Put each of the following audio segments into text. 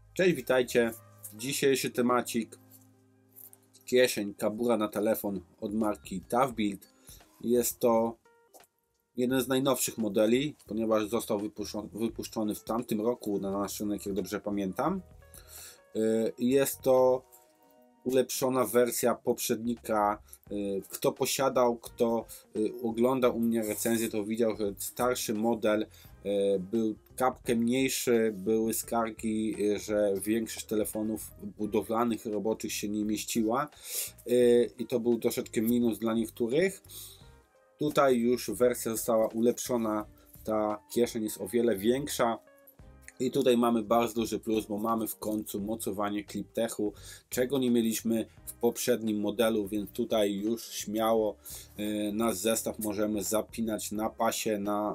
Cześć, witajcie. Dzisiejszy temacik: kieszeń, kabura na telefon od marki ToughBuild. Jest to jeden z najnowszych modeli, ponieważ został wypuszczony w tamtym roku na nasz rynek, jak dobrze pamiętam. Jest to ulepszona wersja poprzednika. Kto posiadał, kto oglądał u mnie recenzję, to widział, że starszy model był kapkę mniejszy, były skargi, że większość telefonów budowlanych, roboczych się nie mieściła i to był troszeczkę minus dla niektórych. Tutaj już wersja została ulepszona, ta kieszeń jest o wiele większa. I tutaj mamy bardzo duży plus, bo mamy w końcu mocowanie Cliptechu, czego nie mieliśmy w poprzednim modelu, więc tutaj już śmiało nasz zestaw możemy zapinać na pasie, na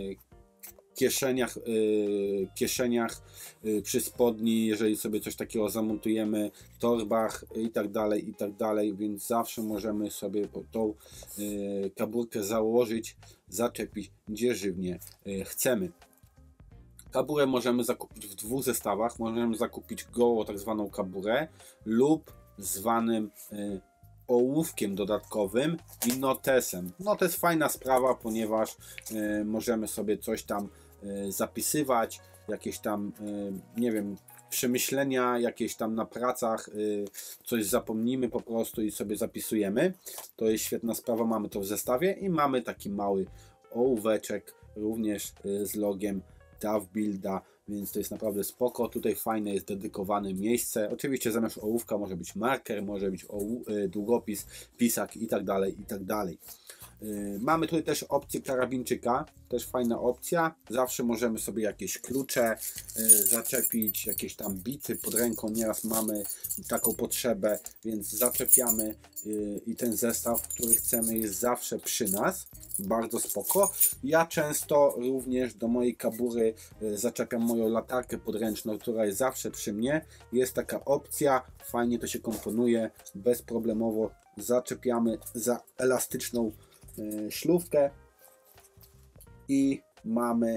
kieszeniach przy spodni, jeżeli sobie coś takiego zamontujemy, torbach i tak dalej, więc zawsze możemy sobie tą kaburkę założyć, zaczepić gdzie żywnie chcemy. Kaburę możemy zakupić w dwóch zestawach. Możemy zakupić gołą tak zwaną kaburę lub zwanym ołówkiem dodatkowym i notesem. No to jest fajna sprawa, ponieważ możemy sobie coś tam zapisywać, jakieś tam, nie wiem, przemyślenia, jakieś tam na pracach, coś zapomnimy po prostu i sobie zapisujemy. To jest świetna sprawa, mamy to w zestawie i mamy taki mały ołóweczek również z logiem ToughBuilda, więc to jest naprawdę spoko. Tutaj fajne jest dedykowane miejsce. Oczywiście zamiast ołówka może być marker, może być długopis, pisak i tak dalej, i tak dalej. Mamy tutaj też opcję karabinczyka, też fajna opcja. Zawsze możemy sobie jakieś klucze zaczepić, jakieś tam bity pod ręką. Nieraz mamy taką potrzebę, więc zaczepiamy i ten zestaw, który chcemy, jest zawsze przy nas. Bardzo spoko. Ja często również do mojej kabury zaczepiam moją latarkę podręczną, która jest zawsze przy mnie. Jest taka opcja, fajnie to się komponuje, bezproblemowo zaczepiamy za elastyczną szlufkę i mamy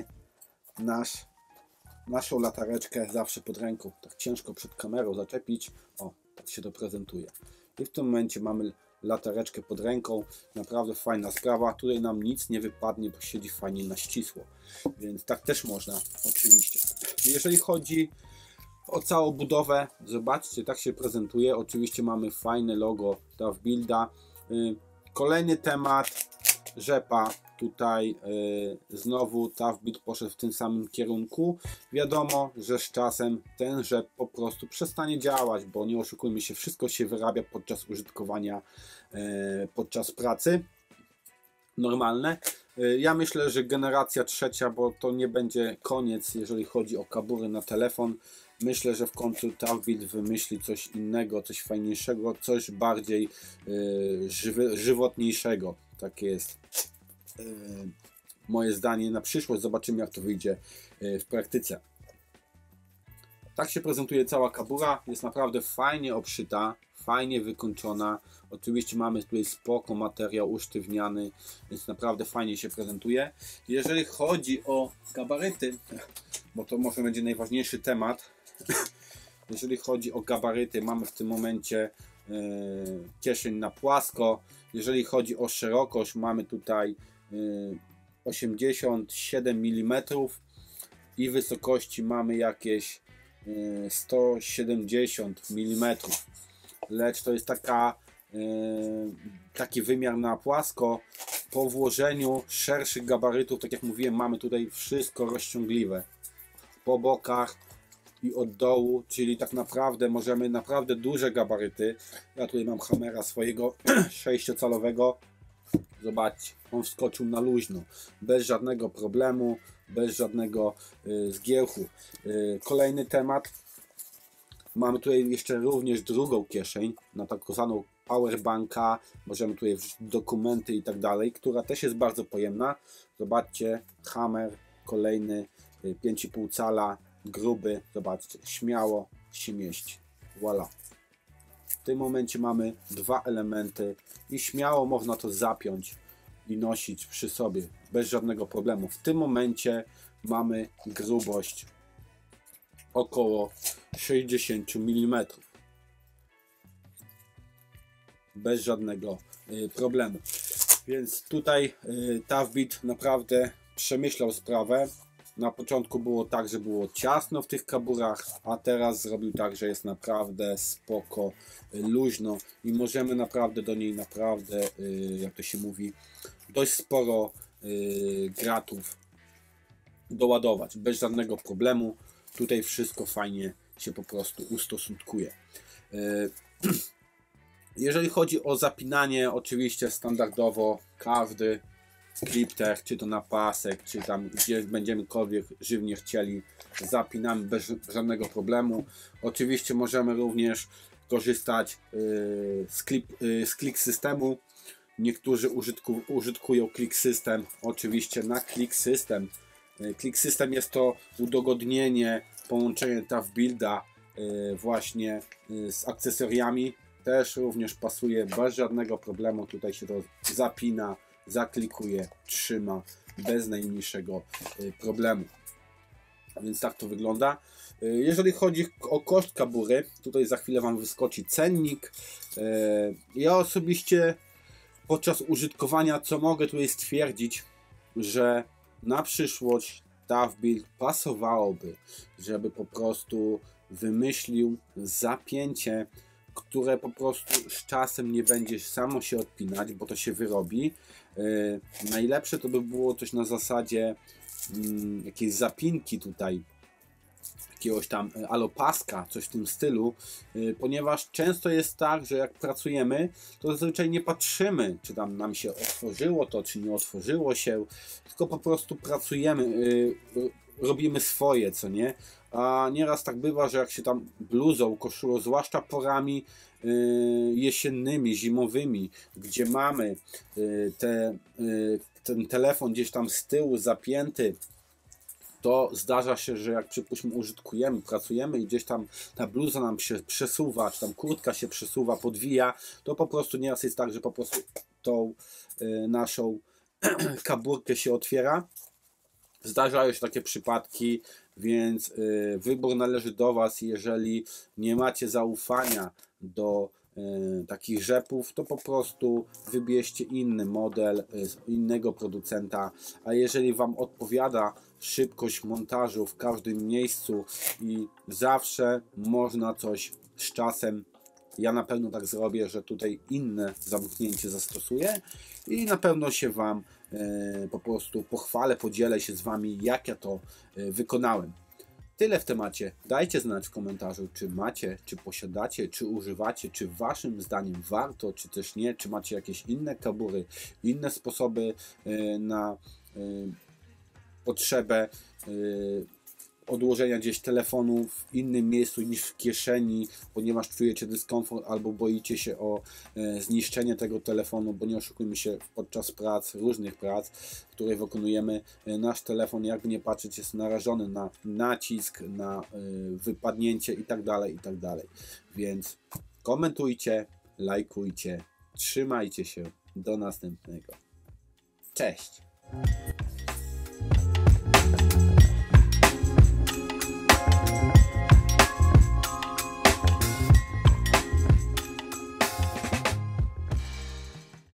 naszą latareczkę zawsze pod ręką. Tak ciężko przed kamerą zaczepić. O, tak się to prezentuje. I w tym momencie mamy latareczkę pod ręką. Naprawdę fajna sprawa. Tutaj nam nic nie wypadnie, bo siedzi fajnie na ścisło. Więc tak też można, oczywiście. Jeżeli chodzi o całą budowę, zobaczcie, tak się prezentuje. Oczywiście mamy fajne logo ToughBuilda. Kolejny temat, rzepa. Tutaj znowu ToughBuild poszedł w tym samym kierunku. Wiadomo, że z czasem ten rzep po prostu przestanie działać, bo nie oszukujmy się, wszystko się wyrabia podczas użytkowania, podczas pracy. Normalne. Ja myślę, że generacja trzecia, bo to nie będzie koniec, jeżeli chodzi o kabury na telefon. Myślę, że w końcu ToughBuild wymyśli coś innego, coś fajniejszego, coś bardziej żywotniejszego. Takie jest moje zdanie na przyszłość. Zobaczymy, jak to wyjdzie w praktyce. Tak się prezentuje cała kabura. Jest naprawdę fajnie obszyta, fajnie wykończona. Oczywiście mamy tutaj spoko materiał usztywniany, więc naprawdę fajnie się prezentuje. Jeżeli chodzi o gabaryty, bo to może będzie najważniejszy temat. Jeżeli chodzi o gabaryty, mamy w tym momencie kieszeń na płasko. Jeżeli chodzi o szerokość, mamy tutaj 87 mm i wysokości mamy jakieś 170 mm. Lecz to jest taki wymiar na płasko. Po włożeniu szerszych gabarytów, tak jak mówiłem, mamy tutaj wszystko rozciągliwe po bokach i od dołu, czyli tak naprawdę możemy naprawdę duże gabaryty. Ja tutaj mam Hammera swojego 6-calowego. Zobaczcie, on wskoczył na luźno, bez żadnego problemu, bez żadnego zgiełku. Kolejny temat. Mamy tutaj jeszcze również drugą kieszeń na tak zwaną powerbanka. Możemy tutaj wrzucić dokumenty i tak dalej, która też jest bardzo pojemna. Zobaczcie, Hammer, kolejny 5,5 cala, gruby. Zobaczcie, śmiało się mieści. Voilà. W tym momencie mamy dwa elementy i śmiało można to zapiąć i nosić przy sobie bez żadnego problemu. W tym momencie mamy grubość około 60 mm. Bez żadnego problemu. Więc tutaj Tough-Bit naprawdę przemyślał sprawę. Na początku było tak, że było ciasno w tych kaburach, a teraz zrobił tak, że jest naprawdę spoko, luźno i możemy naprawdę do niej naprawdę, jak to się mówi, dość sporo gratów doładować bez żadnego problemu. Tutaj wszystko fajnie się po prostu ustosunkuje. Jeżeli chodzi o zapinanie, oczywiście standardowo każdy klipter, czy to na pasek, czy tam gdzie będziemykolwiek żywnie chcieli, zapinamy bez żadnego problemu. Oczywiście możemy również korzystać z Click Systemu. Niektórzy użytkują Click System, oczywiście na Click System. Click System jest to udogodnienie, połączenie Tough-Builda właśnie z akcesoriami. Też również pasuje bez żadnego problemu. Tutaj się to zapina, zaklikuje, trzyma bez najmniejszego problemu. A więc tak to wygląda. Jeżeli chodzi o koszt kabury, tutaj za chwilę Wam wyskoczy cennik. Ja osobiście podczas użytkowania, co mogę tutaj stwierdzić, że na przyszłość Tough-Bit pasowałoby, żeby po prostu wymyślił zapięcie, które po prostu z czasem nie będzie samo się odpinać, bo to się wyrobi. Najlepsze to by było coś na zasadzie jakiejś zapinki tutaj, jakiegoś tam alopaska, coś w tym stylu, ponieważ często jest tak, że jak pracujemy, to zazwyczaj nie patrzymy, czy tam nam się otworzyło to, czy nie otworzyło się, tylko po prostu pracujemy, robimy swoje, co nie? A nieraz tak bywa, że jak się tam bluzą, koszulą, zwłaszcza porami jesiennymi, zimowymi, gdzie mamy ten telefon gdzieś tam z tyłu zapięty, to zdarza się, że jak przypuśćmy użytkujemy, pracujemy i gdzieś tam ta bluza nam się przesuwa, czy tam kurtka się przesuwa, podwija, to po prostu nieraz jest tak, że po prostu tą naszą kaburkę się otwiera. Zdarzają się takie przypadki, więc wybór należy do Was. Jeżeli nie macie zaufania do takich rzepów, to po prostu wybierzcie inny model z innego producenta, a jeżeli Wam odpowiada szybkość montażu w każdym miejscu i zawsze można coś z czasem, ja na pewno tak zrobię, że tutaj inne zamknięcie zastosuję i na pewno się Wam po prostu pochwalę, podzielę się z Wami, jak ja to wykonałem. Tyle w temacie. Dajcie znać w komentarzu, czy macie, czy posiadacie, czy używacie, czy Waszym zdaniem warto, czy też nie, czy macie jakieś inne kabury, inne sposoby na potrzebę odłożenia gdzieś telefonu w innym miejscu niż w kieszeni, ponieważ czujecie dyskomfort albo boicie się o zniszczenie tego telefonu, bo nie oszukujmy się, podczas prac, różnych prac, które wykonujemy, nasz telefon, jakby nie patrzeć, jest narażony na nacisk, na wypadnięcie itd., itd. Więc komentujcie, lajkujcie, trzymajcie się, do następnego. Cześć!